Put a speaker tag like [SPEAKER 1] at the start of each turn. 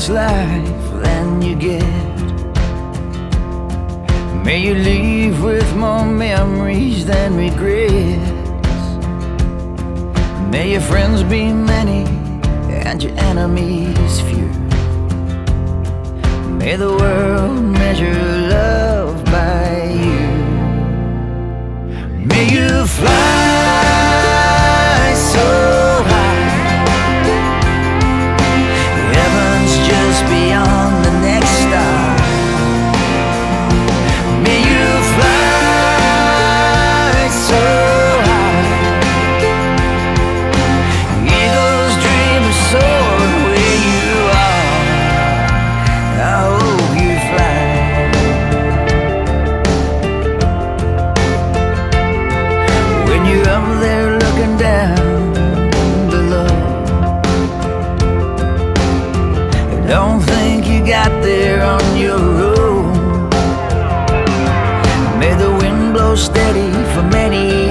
[SPEAKER 1] this life than you get. May you leave with more memories than regrets. May your friends be many and your enemies few. May the world measure love by you. May you fly so high, heaven's just beyond the next star. May you fly so high, eagles dream of soaring where you are. I hope you fly. When you're up there looking down below, don't think you got there on your own. May the wind blow steady for many